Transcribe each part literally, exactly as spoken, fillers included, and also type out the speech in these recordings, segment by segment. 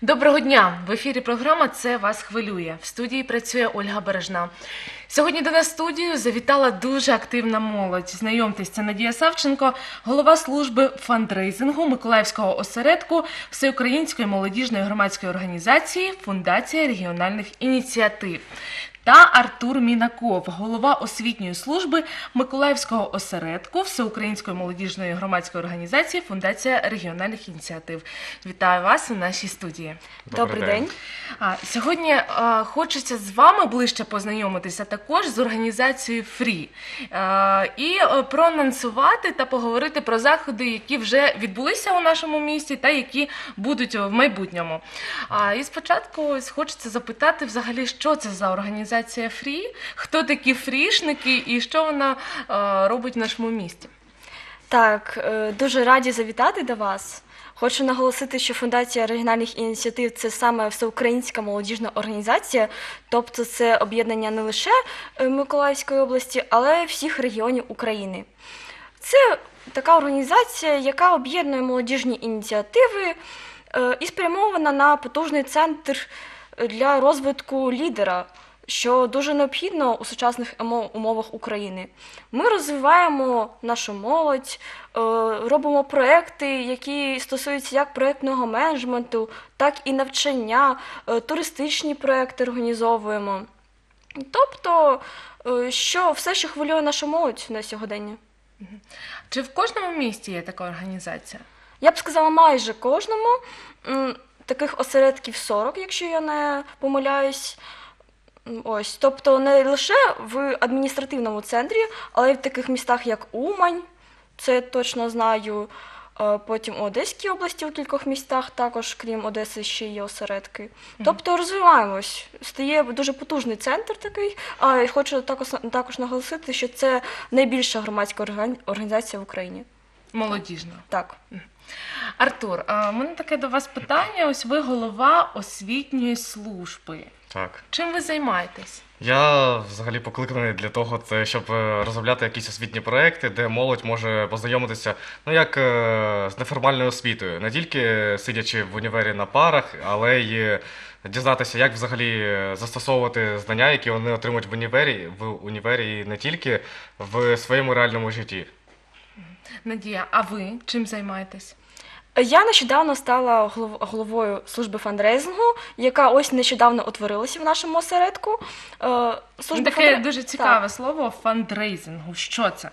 Доброго дня! В ефірі програма «Це вас хвилює». В студії працює Ольга Бережна. Сьогодні до нас в студію завітала дуже активна молодь. Знайомтесь, це Надія Савченко, голова служби фандрейзингу Миколаївського осередку Всеукраїнської молодіжної громадської організації «Фундація регіональних ініціатив». Та Артур Мінаков, голова освітньої служби Миколаївського осередку Всеукраїнської молодіжної громадської організації «Фундація регіональних ініціатив». Вітаю вас у нашій студії. Добрий, Добрий день. день. А, сьогодні а, хочеться з вами ближче познайомитися також з організацією «Фрі» а, і а, проанонсувати та поговорити про заходи, які вже відбулися у нашому місті та які будуть в майбутньому. А, і спочатку ось хочеться запитати взагалі, що це за організація «Фрі», хто такі фрішники і що вона а, робить в нашому місті? Так, дуже раді завітати до вас. Хочу наголосити, що Фундація регіональних ініціатив – це саме всеукраїнська молодіжна організація, тобто це об'єднання не лише Миколаївської області, але й всіх регіонів України. Це така організація, яка об'єднує молодіжні ініціативи і спрямована на потужний центр для розвитку лідера, що дуже необхідно у сучасних умовах України. Ми розвиваємо нашу молодь, робимо проекти, які стосуються як проєктного менеджменту, так і навчання, туристичні проекти організовуємо. Тобто, що все, що хвилює нашу молодь на сьогодення. Чи в кожному місті є така організація? Я б сказала, майже кожному. Таких осередків сорок, якщо я не помиляюсь. Ось, тобто не лише в адміністративному центрі, але й в таких містах, як Умань, це я точно знаю, потім у Одеській області у кількох містах також, крім Одеси, ще є осередки. Тобто розвиваємось, стає дуже потужний центр такий, а хочу також, також наголосити, що це найбільша громадська організація в Україні. Молодіжна? Так. Артур, у мене таке до вас питання, ось ви голова освітньої служби. Так. Чим ви займаєтесь? Я взагалі покликаний для того, щоб розробляти якісь освітні проекти, де молодь може познайомитися, ну, як з неформальною освітою, не тільки сидячи в універі на парах, але й дізнатися, як взагалі застосовувати знання, які вони отримують в універі, в універі і не тільки в своєму реальному житті. Надія, а ви чим займаєтесь? Я нещодавно стала головою служби фандрейзингу, яка ось нещодавно утворилася в нашому осередку. Служба Таке фандре... дуже цікаве так. слово фандрейзингу. Що це?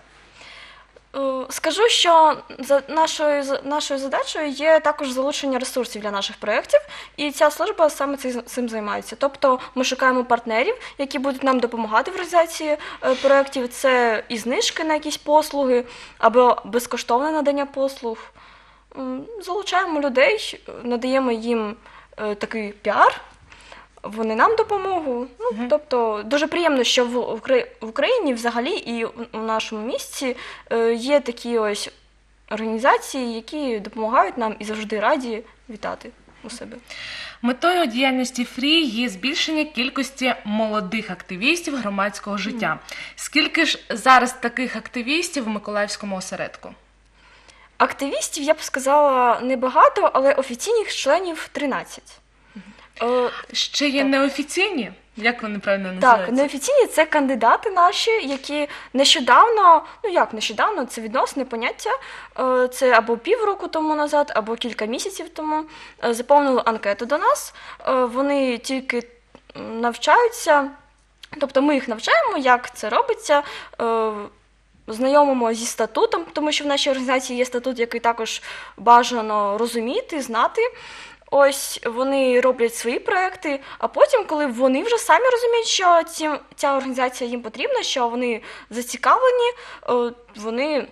Скажу, що за нашою, нашою задачею є також залучення ресурсів для наших проєктів, і ця служба саме цим займається. Тобто ми шукаємо партнерів, які будуть нам допомагати в реалізації проєктів. Це і знижки на якісь послуги, або безкоштовне надання послуг. Залучаємо людей, надаємо їм е, такий піар, вони нам допомогу. Ну, uh-huh. Тобто дуже приємно, що в, в Україні взагалі і у нашому місті е, є такі ось організації, які допомагають нам і завжди раді вітати у себе. Метою діяльності «Фрі» є збільшення кількості молодих активістів громадського життя. Скільки ж зараз таких активістів в Миколаївському осередку? Активістів, я б сказала, небагато, але офіційних членів тринадцять. Ще є так. неофіційні? Як вони правильно називаються? Так, неофіційні – це кандидати наші, які нещодавно, ну як нещодавно, це відносне поняття, це або півроку тому назад, або кілька місяців тому, заповнили анкету до нас, вони тільки навчаються, тобто ми їх навчаємо, як це робиться, знайомимо зі статутом, тому що в нашій організації є статут, який також бажано розуміти, знати. Ось вони роблять свої проекти, а потім, коли вони вже самі розуміють, що ці, ця організація їм потрібна, що вони зацікавлені, вони,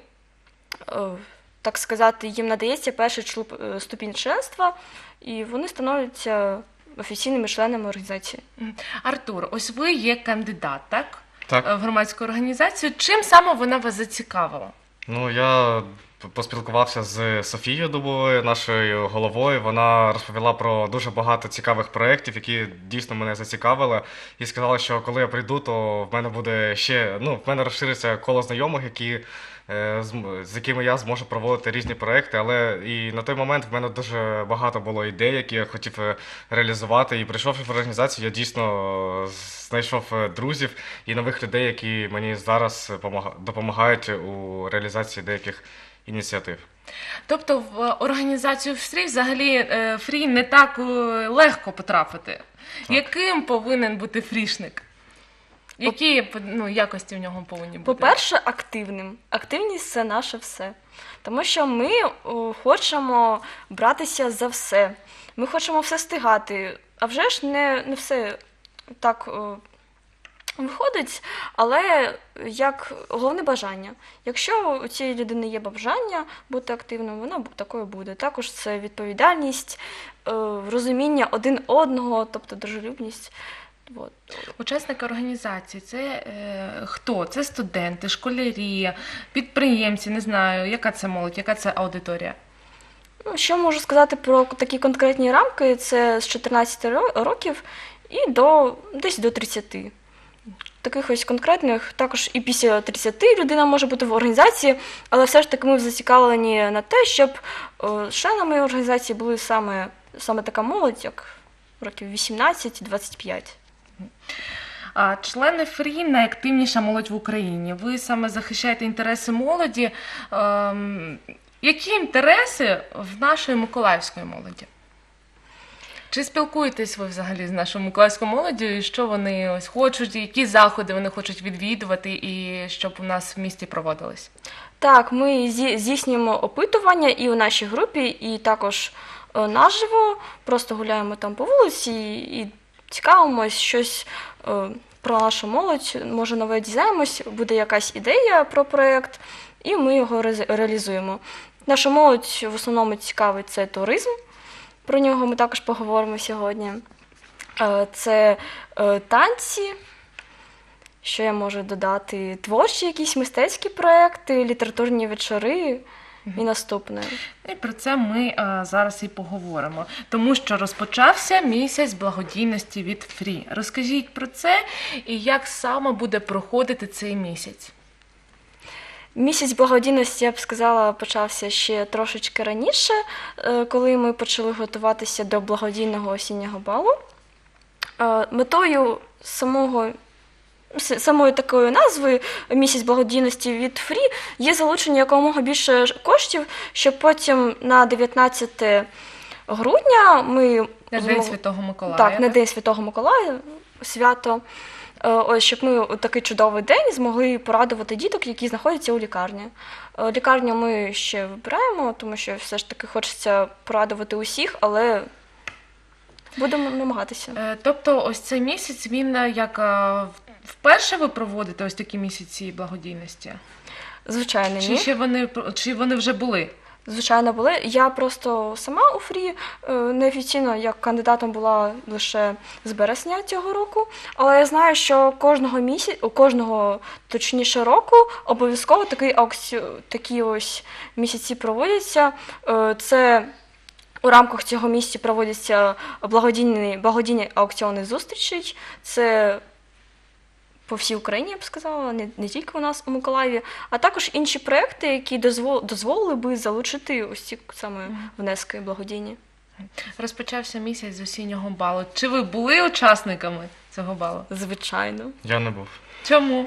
так сказати, їм надається перший ступінь членства, і вони становляться офіційними членами організації. Артур, ось ви є кандидат, так? Так. В громадську організацію. Чим саме вона вас зацікавила? Ну, я поспілкувався з Софією Дубовою, нашою головою. Вона розповіла про дуже багато цікавих проєктів, які дійсно мене зацікавили. І сказала, що коли я прийду, то в мене буде ще, ну, в мене розшириться коло знайомих, які, е, з, з якими я зможу проводити різні проєкти. Але і на той момент в мене дуже багато було ідей, які я хотів е, реалізувати. І прийшовши в організацію, я дійсно знайшов е, друзів і нових людей, які мені зараз помага- допомагають у реалізації деяких ініціатив. Тобто в організацію фрі взагалі е, фрі не так е, легко потрапити. Яким повинен бути фрішник? Які ну, якості в нього повинні бути? По-перше, активним. Активність – це наше все. Тому що ми о, хочемо братися за все. Ми хочемо все встигати. А вже ж не, не все так о, виходить, але як головне бажання. Якщо у цієї людини є бажання бути активною, вона бу- такою буде. Також це відповідальність, е, розуміння один одного, тобто дружелюбність. От. Учасники організації це е, хто? Це студенти, школярі, підприємці, не знаю, яка це молодь, яка це аудиторія? Ну, що можу сказати про такі конкретні рамки? Це з чотирнадцяти ро- років і до десь до тридцяти. Таких ось конкретних, також і після тридцяти людина може бути в організації, але все ж таки ми зацікавлені на те, щоб е, членами організації були саме, саме така молодь, як років вісімнадцять-двадцять п'ять. А члени фрі найактивніша молодь в Україні. Ви саме захищаєте інтереси молоді. Ем, які інтереси в нашої миколаївської молоді? Чи спілкуєтесь ви взагалі з нашою миколаївською молоддю, і що вони ось хочуть, які заходи вони хочуть відвідувати, і щоб у нас в місті проводились? Так, ми зі- здійснюємо опитування і у нашій групі, і також е, наживо. Просто гуляємо там по вулиці і цікавимось щось е, про нашу молодь. Може, нове дізнаємось, буде якась ідея про проєкт, і ми його рез- реалізуємо. Наша молодь в основному цікавить це туризм. Про нього ми також поговоримо сьогодні. Е, Це е, танці, що я можу додати, творчі якісь мистецькі проекти, літературні вечори і наступне. І про це ми е, зараз і поговоримо, тому що розпочався місяць благодійності від фрі. Розкажіть про це і як саме буде проходити цей місяць. Місяць благодійності, я б сказала, почався ще трошечки раніше, е, коли ми почали готуватися до благодійного осіннього балу. Е, Метою самого с- самої такої назви «Місяць благодійності від фрі» є залучення якомога більше ж- коштів, щоб потім на дев'ятнадцяте грудня ми На День змог- Святого Миколая. Так, на День Святого Миколая, свято. Е, Ось, щоб ми у такий чудовий день змогли порадувати діток, які знаходяться у лікарні. Е, Лікарню ми ще вибираємо, тому що все ж таки хочеться порадувати усіх, але будемо намагатися. Е, Тобто ось цей місяць, він е, як е, вперше ви проводите ось такі місяці благодійності? Звичайно, Чи ні. ще вони, чи вони вже були? Звичайно, були. Я просто сама у фрі е, неофіційно як кандидатом була лише з березня цього року, але я знаю, що кожного місяця, кожного точніше року обов'язково такий аукці... такі ось місяці проводяться. Е, Це у рамках цього місяця проводяться благодійні, благодійні аукціони зустрічей. Це по всій Україні, я б сказала, не, не тільки у нас у Миколаєві, а також інші проекти, які дозвол, дозволили би залучити ось ці саме внески благодійні. Розпочався місяць з осіннього балу. Чи ви були учасниками цього балу? Звичайно. Я не був. Чому?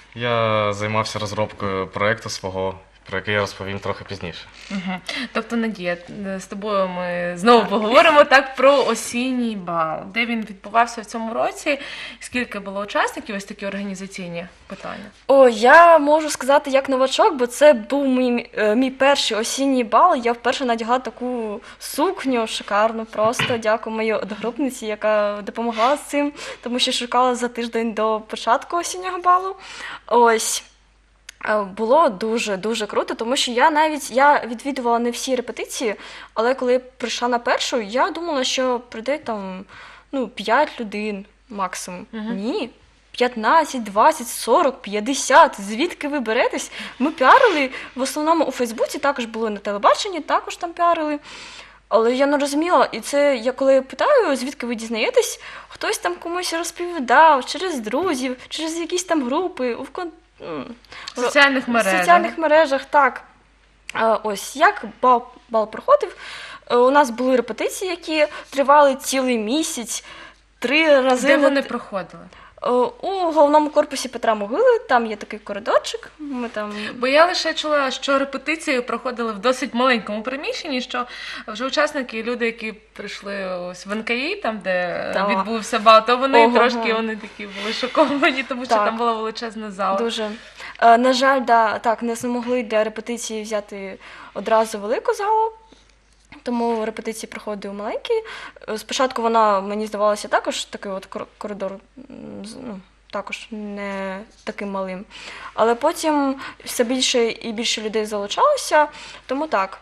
Я займався розробкою проєкту свого, про який я розповім трохи пізніше. Угу. Тобто, Надія, з тобою ми знову поговоримо так про осінній бал. Де він відбувався в цьому році? Скільки було учасників? Ось такі організаційні питання. О, я можу сказати як новачок, бо це був мій, е, мій перший осінній бал. Я вперше надягла таку сукню шикарну, просто дякую моїй одногрупниці, яка допомагала з цим, тому що шукала за тиждень до початку осіннього балу. Ось. Е, Було дуже-дуже круто, тому що я навіть я відвідувала не всі репетиції, але коли я прийшла на першу, я думала, що прийде там ну, п'ять людей максимум. Мгм. Ні, п'ятнадцять, двадцять, сорок, п'ятдесят. Звідки ви беретесь? Ми піарили в основному у Фейсбуці, також були на телебаченні, також там піарили. Але я не розуміла, і це я коли питаю, звідки ви дізнаєтесь, хтось там комусь розповідав через друзів, через якісь там групи, у вкон... В соціальних в мережах. соціальних мережах, так. Е, Ось як бал, бал проходив. Е, У нас були репетиції, які тривали цілий місяць, три рази. Де на вони т- проходили? Е, У головному корпусі Петра Могили, там є такий коридорчик. Ми там Бо я лише чула, що репетиції проходили в досить маленькому приміщенні, що вже учасники, люди, які прийшли ось в ен ка і, там, де Так. відбувся бал, то вони Ого. трошки вони такі були шоковані, тому що Так. там була величезна зала. дуже. Е, На жаль, да, так, не змогли для репетиції взяти одразу велику залу. Тому репетиції проходив маленький. Е, Спочатку вона, мені здавалося, також такий от кор- коридор, м, з- ну, також не таким малим. Але потім все більше і більше людей залучалося, тому так.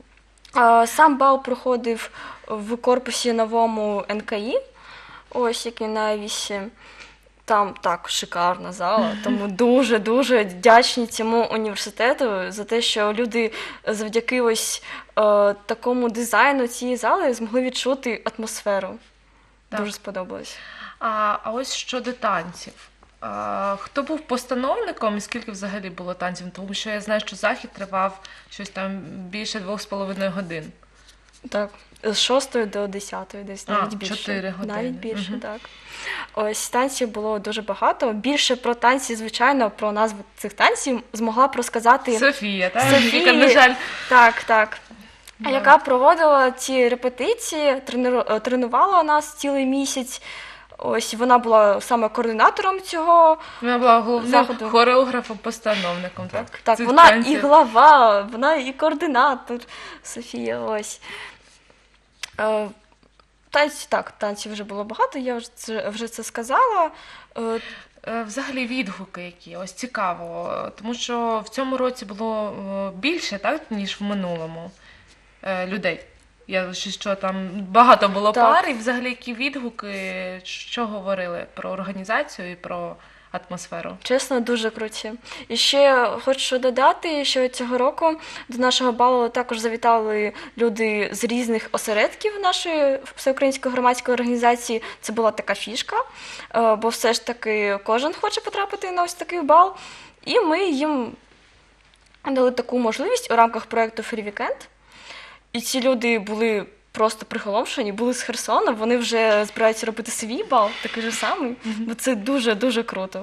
А, Сам бал проходив в корпусі новому ен ка і, ось який на Авісі. Там так шикарна зала, тому дуже-дуже вдячні цьому університету за те, що люди завдяки ось е, такому дизайну цієї зали змогли відчути атмосферу. Так. Дуже сподобалось. А, а ось щодо танців. А, хто був постановником і скільки взагалі було танців? Тому що я знаю, що захід тривав щось там більше двох з половиною годин. Так, з шостої до десятої десь, А, навіть більше. чотири години. Навіть більше, Мгм. так. Ось танців було дуже багато. Більше про танці, звичайно, про назву цих танців змогла б розказати Софія, так? Софії. Яка, на жаль, Так, так. Да. Яка проводила ці репетиції, трениру- е, тренувала нас цілий місяць. Ось вона була саме координатором цього. вона була головним Заходу. хореографом-постановником, так? Так, Цих вона танців. і глава, вона і координатор Софія. Ось. Е, Танці, так, танців вже було багато, я вже це, вже це сказала. Е, Е, Взагалі відгуки які, ось цікаво, тому що в цьому році було е, більше, так, ніж в минулому е, людей. Я що, що там багато було Так. пар, і взагалі які відгуки, що говорили про організацію і про атмосферу. Чесно, дуже круті. І ще хочу додати, що цього року до нашого балу також завітали люди з різних осередків нашої всеукраїнської громадської організації. Це була така фішка, е, бо все ж таки кожен хоче потрапити на ось такий бал. І ми їм дали таку можливість у рамках проєкту Free Weekend. І ці люди були просто приголомшені, були з Херсона, вони вже збираються робити свій бал, такий же самий, бо це дуже-дуже круто.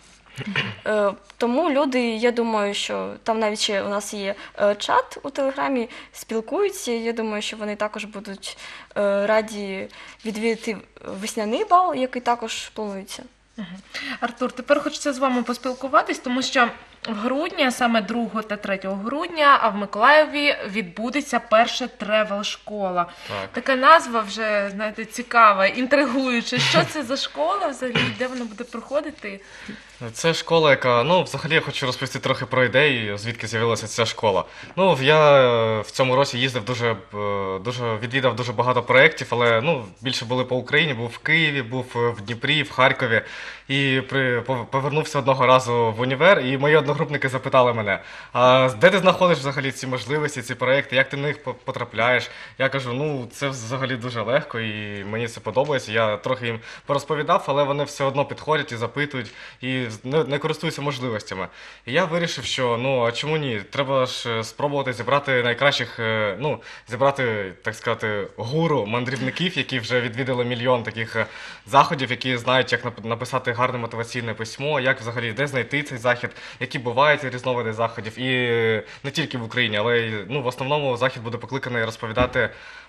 Е, Тому люди, я думаю, що там навіть ще у нас є е, чат у Телеграмі, спілкуються, я думаю, що вони також будуть е, раді відвідати весняний бал, який також планується. Артур, тепер хочеться з вами поспілкуватись, тому що в грудні, саме другого та третього грудня, а в Миколаєві відбудеться перша тревел-школа. Так. Така назва вже, знаєте, цікава, інтригуюча. Що це за школа взагалі, де вона буде проходити? Це школа, яка, ну, взагалі я хочу розповісти трохи про ідеї, звідки з'явилася ця школа. Ну, я е, в цьому році їздив дуже, е, дуже, відвідав дуже багато проєктів, але, ну, більше були по Україні, був в Києві, був е, в Дніпрі, в Харкові. І при, пов- повернувся одного разу в універ, і мої одногрупники запитали мене, а де ти знаходиш взагалі ці можливості, ці проєкти, як ти на них по- потрапляєш? Я кажу, ну, це взагалі дуже легко, і мені це подобається. Я трохи їм порозповідав, але вони все одно підходять і запитують, і не, не користуються можливостями. І я вирішив, що, ну, а чому ні? Треба ж е, спробувати зібрати найкращих, е, ну, зібрати, так сказати, гуру мандрівників, які вже відвідали мільйон таких е, заходів, які знають, як нап- написати гарне мотиваційне письмо, як взагалі, де знайти цей захід, які бувають різновиди заходів. І е, не тільки в Україні, але й, ну, в основному захід буде покликаний розповідати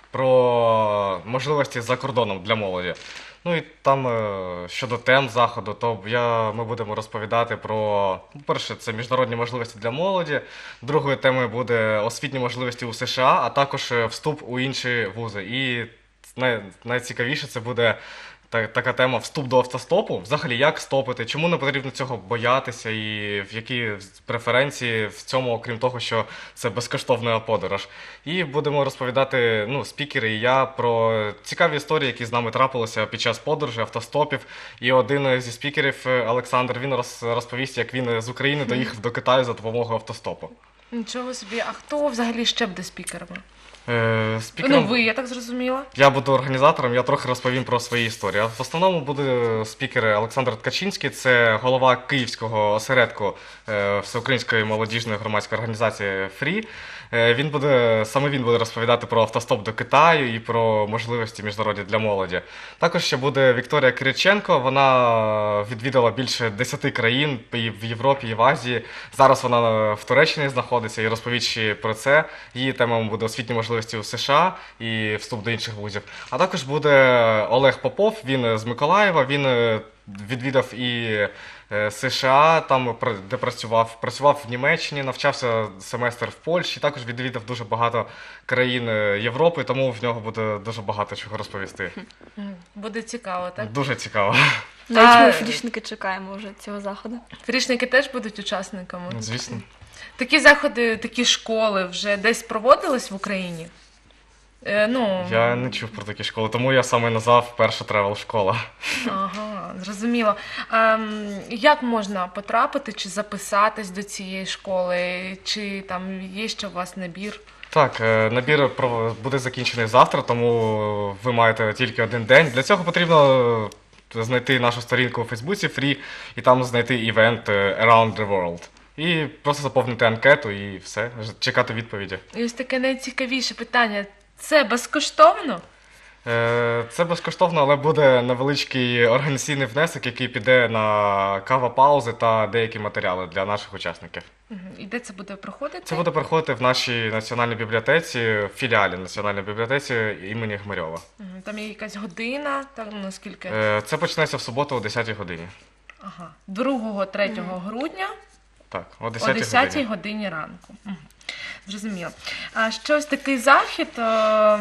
про можливості за кордоном для молоді. Ну і там е, щодо тем заходу, то я, ми будемо розповідати про, по-перше, це міжнародні можливості для молоді, другою темою буде освітні можливості у США, а також е, вступ у інші вузи. І най, найцікавіше це буде та, така тема вступ до автостопу. Взагалі, як стопити, чому не потрібно цього боятися і в які преференції в цьому, окрім того, що це безкоштовна подорож. І будемо розповідати, ну, спікери і я про цікаві історії, які з нами трапилися під час подорожі, автостопів. І один зі спікерів, Олександр, він роз- розповість, як він з України доїхав до Китаю за допомогою автостопу. Нічого собі. А хто взагалі ще буде спікерами? Е, спікером... Ну, ви, я так зрозуміла. Я буду організатором, я трохи розповім про свої історії. А в основному буде спікер Олександр Ткачинський, це голова Київського осередку е, Всеукраїнської молодіжної громадської організації «Фрі». Е, Він буде, саме він буде розповідати про автостоп до Китаю і про можливості міжнародні для молоді. Також ще буде Вікторія Кириченко, вона відвідала більше десяти країн і в Європі, і в Азії. Зараз вона в Туреччині знаходиться і розповість ще про це. Її темою буде освітні можливості у США і вступ до інших вузів. А також буде Олег Попов, він з Миколаєва, він е, відвідав і е, США, там пр- де працював, працював в Німеччині, навчався семестр в Польщі, також відвідав дуже багато країн е, Європи, тому в нього буде дуже багато чого розповісти. М, Буде цікаво, так? Дуже цікаво. Навіть А- ми фрішники чекаємо вже цього заходу. Фрішники теж будуть учасниками? Звісно. Такі заходи, такі школи вже десь проводились в Україні? Е, ну, Я не чув про такі школи, тому я саме назвав перша тревел-школа. Ага, зрозуміло. Ем, як можна потрапити чи записатись до цієї школи? Чи там є ще у вас набір? Так, е, набір про- буде закінчений завтра, тому ви маєте тільки один день. Для цього потрібно е, знайти нашу сторінку у Фейсбуці Free і там знайти івент е, Around the World. І просто заповнити анкету і все, ж- чекати відповіді. І ось таке найцікавіше питання. Це безкоштовно? Е, Це безкоштовно, але буде невеличкий організаційний внесок, який піде на кава-паузи та деякі матеріали для наших учасників. Мгм. І де це буде проходити? Це буде проходити в нашій національній бібліотеці, в філіалі Національної бібліотеці імені Гмирьова. Мгм. Там є якась година, там ну скільки? Е, Це почнеться в суботу о десятій годині. Ага. другого-третього грудня Так, о о десятій десятій годині. годині ранку. Мгм. Зрозуміло. А ще ось такий захід е,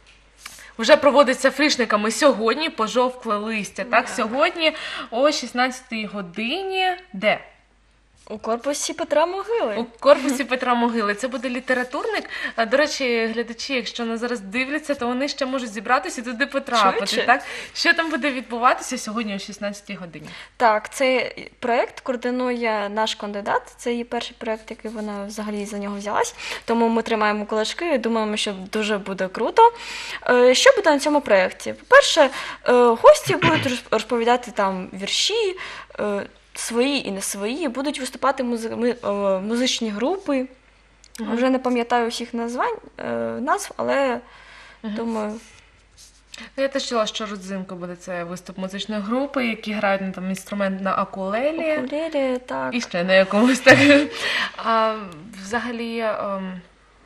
вже проводиться фрішниками сьогодні, пожовкле листя. Так, сьогодні о шістнадцятій годині. Де? У корпусі Петра Могили. У корпусі Петра Могили. Це буде літературник. А, до речі, глядачі, якщо нас зараз дивляться, то вони ще можуть зібратися і туди потрапити. Швидше. Так? Що там буде відбуватися сьогодні о шістнадцятій годині? Так, цей проєкт координує наш кандидат. Це її перший проєкт, який вона взагалі за нього взялась. Тому ми тримаємо кулачки і думаємо, що дуже буде круто. Е, Що буде на цьому проєкті? По-перше, е, гості будуть розп- розповідати там вірші, е, свої і не свої, будуть виступати музи- ми- е, музичні групи. Мгм. Вже не пам'ятаю всіх названь, е, назв, але Мгм. думаю, Ну, я теж чула, що родзинка буде це виступ музичної групи, які грають на там інструмент на акулелі. укулелі, так. І ще на якомусь так. А, взагалі ем,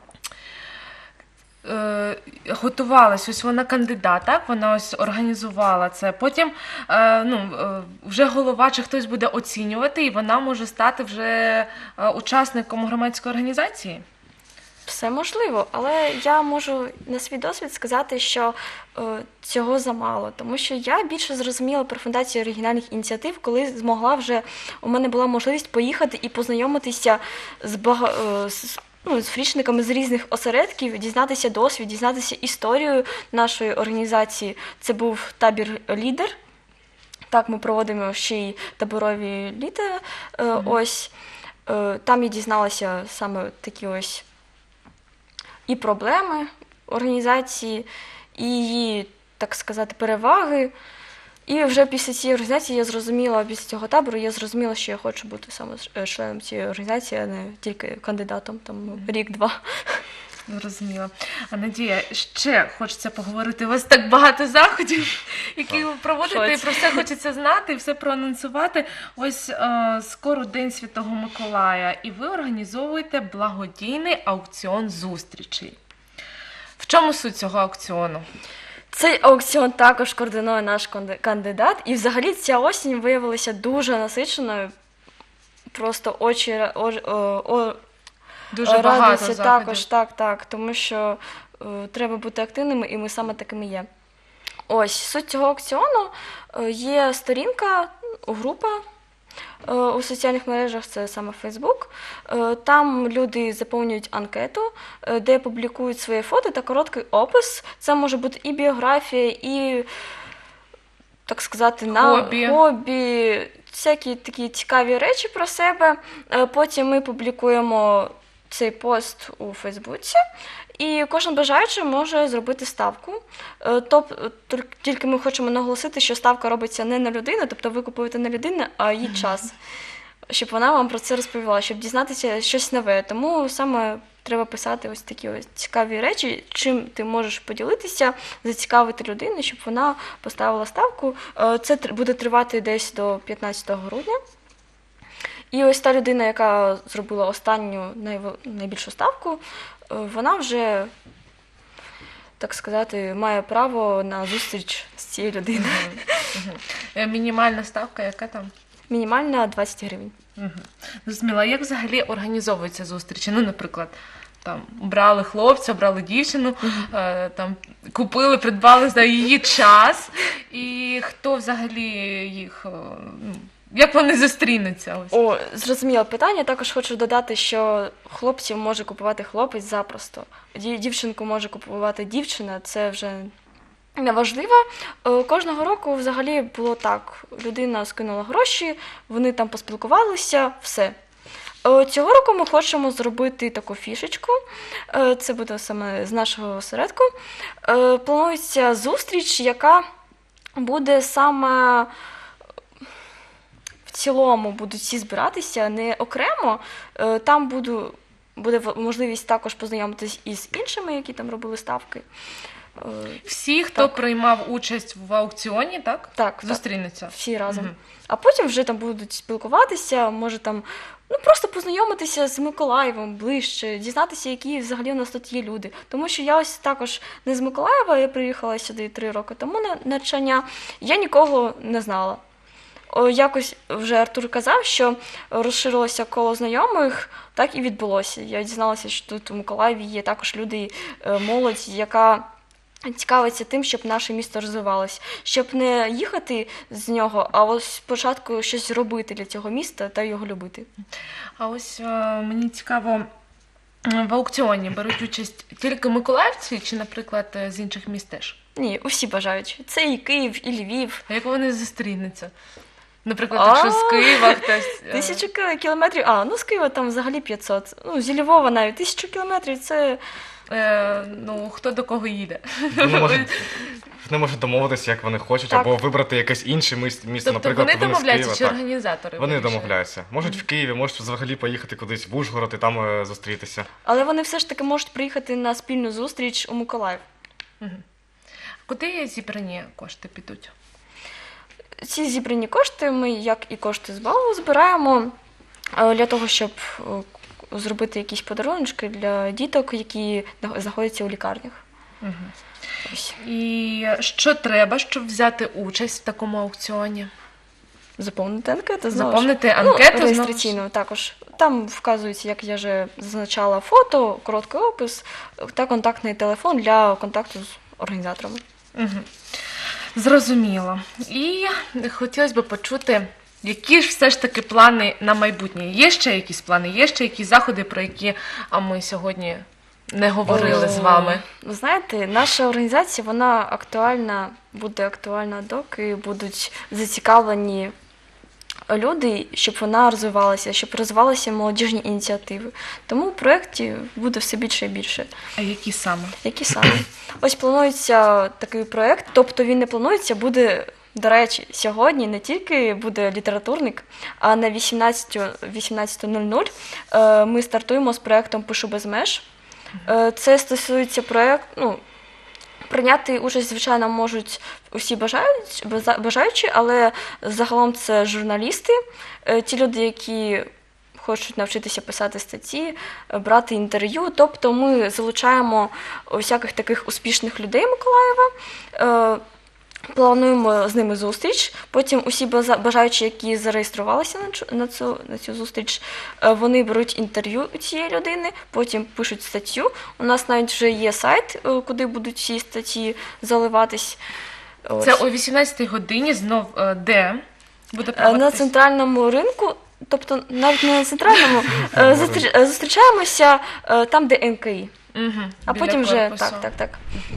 е, готувалась, ось вона кандидат, так? Вона ось організувала це. Потім е, ну, е, вже голова чи хтось буде оцінювати, і вона може стати вже е, учасником громадської організації. Все можливо, але я можу на свій досвід сказати, що е, цього замало, тому що я більше зрозуміла про фундацію оригінальних ініціатив, коли змогла вже, у мене була можливість поїхати і познайомитися з, бага, е, з, ну, з фрішниками з різних осередків, дізнатися досвід, дізнатися історію нашої організації. Це був табір «Лідер». Так, ми проводимо ще й таборові літа. Е, ось, е, там я дізналася саме такі ось і проблеми організації, і її, так сказати, переваги. І вже після цієї організації я зрозуміла, після цього табору я зрозуміла, що я хочу бути саме членом цієї організації, а не тільки кандидатом, там рік-два. Зрозуміло. А Надія, ще хочеться поговорити. У вас так багато заходів, які ви проводите, і Шоці. про все хочеться знати, і все проанонсувати. Ось е, скоро День Святого Миколая, і ви організовуєте благодійний аукціон зустрічей. В чому суть цього аукціону? Цей аукціон також координує наш канди- кандидат, і взагалі ця осінь виявилася дуже насиченою. Просто очі ра- о, о, о, Дуже багато радуються заходів. також, так, так, тому що е, треба бути активними, і ми саме такими є. Ось, суть цього аукціону е, є сторінка, група е, у соціальних мережах, це саме Facebook. Е, Там люди заповнюють анкету, е, де публікують своє фото та короткий опис. Це може бути і біографія, і, так сказати, на Хобі. хобі, всякі такі цікаві речі про себе. Е, Потім ми публікуємо цей пост у Фейсбуці, і кожен бажаючий може зробити ставку. Тобто, тільки ми хочемо наголосити, що ставка робиться не на людину, тобто ви купуєте не людину, а її час, щоб вона вам про це розповіла, щоб дізнатися щось нове. Тому саме треба писати ось такі ось цікаві речі, чим ти можеш поділитися, зацікавити людину, щоб вона поставила ставку. Це тр- буде тривати десь до п'ятнадцятого грудня. І ось та людина, яка зробила останню найв- найбільшу ставку, е, вона вже, так сказати, має право на зустріч з цією людиною. Е, Мінімальна ставка, яка там? Мінімальна двадцять гривень. Угу. Зрозуміла, як взагалі організовуються зустрічі? Ну, наприклад, там брали хлопця, брали дівчину, е, там купили, придбали за її час, і хто взагалі їх, е, ну, як вони зустрінуться? Ось. О, зрозуміле питання. Також хочу додати, що хлопців може купувати хлопець запросто. Дів- Дівчинку може купувати дівчина, це вже неважливо. Е, Кожного року взагалі було так. Людина скинула гроші, вони там поспілкувалися, все. Е, Цього року ми хочемо зробити таку фішечку. Е, Це буде саме з нашого осередку. Е, Планується зустріч, яка буде саме в цілому будуть всі збиратися, не окремо. Е, Там буду, буде в- можливість також познайомитись із іншими, які там робили ставки. Е, Всі, хто Так. приймав участь в аукціоні, так? Так, так. Зустрінуться. Всі разом. Мгм. А потім вже там будуть спілкуватися, може там ну просто познайомитися з Миколаєвом ближче, дізнатися, які взагалі у нас тут є люди. Тому що я ось також не з Миколаєва, я приїхала сюди три роки тому на навчання, я нікого не знала. О, якось вже Артур казав, що розширилося коло знайомих, так і відбулося. Я дізналася, що тут у Миколаєві є також люди, е, молодь, яка цікавиться тим, щоб наше місто розвивалось, щоб не їхати з нього, а ось спочатку щось робити для цього міста та його любити. А ось е, мені цікаво, м, в аукціоні беруть участь тільки миколаївці чи, наприклад, е, з інших міст теж? Ні, усі бажаючі. Це і Київ, і Львів. А як вони зустрінуться? Наприклад, А, якщо з Києва хтось. е, Тисячу ки- кілометрів, а, ну з Києва там взагалі п'ятсот. Ну, зі Львова навіть тисячу кілометрів, це е, ну, хто до кого їде? Вони можуть, вони можуть домовитися, як вони хочуть, Так. або вибрати якесь інше міс- місто, Тобто наприклад, вони вони з домовляються Києва. чи так. організатори? Вони вирішують? домовляються. Можуть в Києві, можуть взагалі поїхати кудись в Ужгород і там е, зустрітися. але вони все ж таки можуть приїхати на спільну зустріч у Миколаїв. Куди зібрані кошти підуть? Ці зібрані кошти ми, як і кошти з балу, збираємо е, для того, щоб е, зробити якісь подарунки для діток, які нах- знаходяться у лікарнях. Ось. І що треба, щоб взяти участь в такому аукціоні? Заповнити анкету знову ж. Заповнити анкету, ну, знову ж. реєстраційну також. Там вказується, як я вже зазначала, фото, короткий опис та контактний телефон для контакту з організаторами. Угу. Зрозуміло. І хотілося б почути, які ж все ж таки плани на майбутнє? Є ще якісь плани, є ще якісь заходи, про які а ми сьогодні не говорили з вами? Ви знаєте, наша організація, вона актуальна, буде актуальна, доки будуть зацікавлені люди, щоб вона розвивалася, щоб розвивалися молодіжні ініціативи. Тому в проєкті буде все більше і більше. А які саме? Які саме? Ось планується такий проєкт, тобто він не планується, буде, до речі, сьогодні не тільки буде літературник, а на вісімнадцята нуль нуль е, ми стартуємо з проєктом «Пишу без меж». Е, Це стосується проєкту, ну, прийняти участь, звичайно, можуть усі бажаючі, бажа- бажаючі, але загалом це журналісти, е, ті люди, які хочуть навчитися писати статті, е, брати інтерв'ю. Тобто ми залучаємо усяких таких успішних людей Миколаєва, е, плануємо з ними зустріч. Потім усі база- бажаючі, які зареєструвалися на цю, на цю, на цю зустріч, е, вони беруть інтерв'ю у цієї людини, потім пишуть статтю. У нас навіть вже є сайт, е, куди будуть ці статті заливатись. Ось. Це о вісімнадцятій годині знов е, де буде Е, На проводитись? центральному ринку, тобто навіть не на центральному, е, зустр- е, зустрічаємося е, там, де ен ка і. Мгм, А біля потім вже корпусу. так, так, так.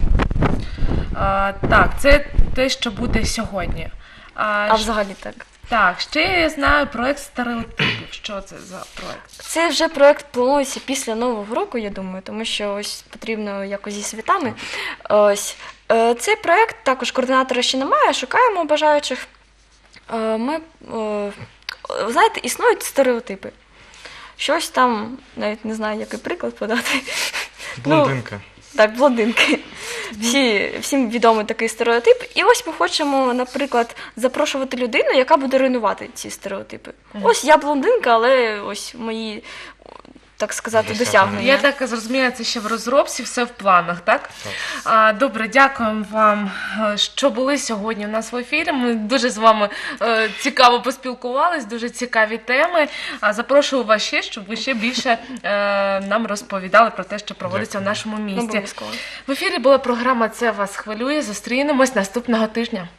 А, так, це те, що буде сьогодні. А, А щ- взагалі так. Так, ще я знаю проект стереотипів. Що це за проект? Це вже проект планується після Нового року, я думаю, тому що ось потрібно якось зі святами. Ось. Е, Цей проект також координатора ще немає, шукаємо бажаючих. Е, Ми, е, знаєте, існують стереотипи. Щось там, навіть не знаю, який приклад подати. Блондинка. Так, блондинки. Всі, всім відомий такий стереотип. І ось ми хочемо, наприклад, запрошувати людину, яка буде руйнувати ці стереотипи. Ось я блондинка, але ось мої, так сказати, Досягнення. досягнення. Я так зрозуміла, це ще в розробці, все в планах, так? А, добре, дякуємо вам, е, що були сьогодні у нас в ефірі. Ми дуже з вами е, цікаво поспілкувались, дуже цікаві теми. А запрошую вас ще, щоб ви ще більше е, нам розповідали про те, що проводиться Дякую. в нашому місті. Обов'язково. В ефірі була програма «Це вас хвилює». Зустрінемось наступного тижня.